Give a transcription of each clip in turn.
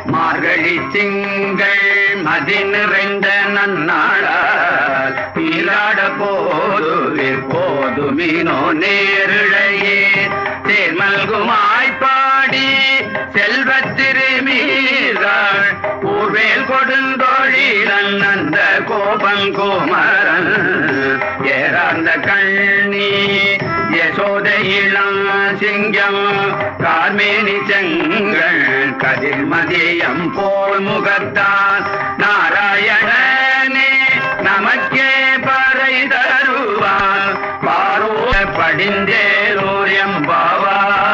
மார்கழி திங்கள் மதி நிறைந்த நன்னாளால் நீராட போதுமீனோ நேரிழையே தேர்மல்குமாய்ப்பாடி செல்வத் திருமீராள் ஊர்வேல் கொடுந்தோழிலன் அந்த கோபங்கோமரன் ஏறார்ந்த கண்ணி யசோத இளம் சிங்கம் கார்மேனி செங்கள் கதிர் மதியம் போல் முகத்தான் நாராயணனே நமக்கே பறை தருவான் பாரோ படிந்தேரோயம் பாவா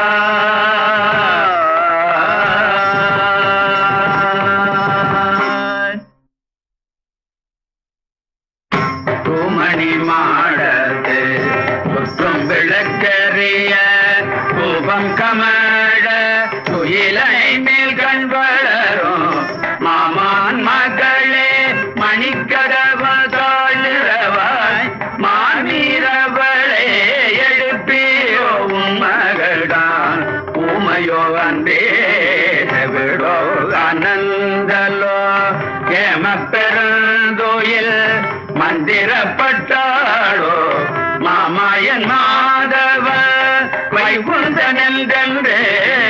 தூமணி மாடத்து சுற்றும் விளக்கறிய கோபம் கமழ துயிலை மேல் கண் வளரும் மாமான் மகளே மணிக்கதவாய் மாமீரவளே எழுப்பியோ உன் மகள்தான் ஊமையோ அன்பே விடோ ஆனந்தலோ ஏம பெருந்தோயில் மந்திரப்பட்டாளோ மாமாயன் மாதவ வைகுந்தனென்றே